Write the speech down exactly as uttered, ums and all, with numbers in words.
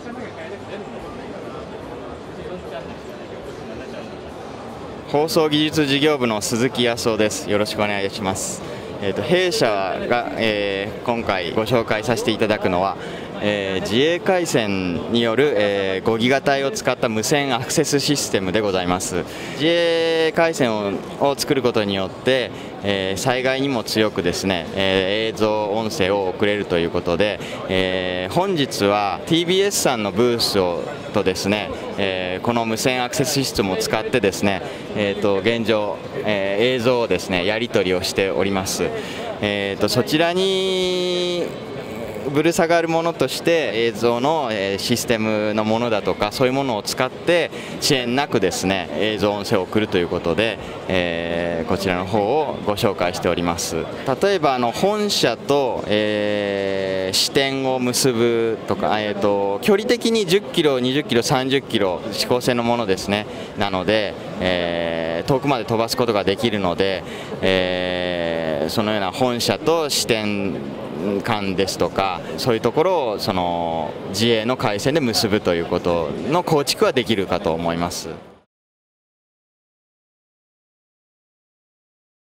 放送技術事業部の鈴木康夫です。よろしくお願いします。えー、と弊社が、えー、今回ご紹介させていただくのは、えー、自衛回線による、えー、ごギガ帯を使った無線アクセスシステムでございます。自衛回線をを作ることによって、えー、災害にも強くですね、えー、映像音声を送れるということで、えー、本日は ティービーエス さんのブースをとですね、えー、この無線アクセスシステムを使ってですね、えー、と現状、えー、映像をですねやり取りをしております。えー、とそちらにぶる下がるものとして映像のシステムのものだとかそういうものを使って遅延なくですね映像音声を送るということで、えー、こちらの方をご紹介しております。例えばあの本社と、えー、支店を結ぶとか、えー、と距離的にじゅっキロ、にじゅっキロ、さんじゅっキロ指向性のものですね。なので、えー、遠くまで飛ばすことができるので、えー、そのような本社と支店間ですとかそういうところをその自衛の回線で結ぶということの構築はできるかと思います。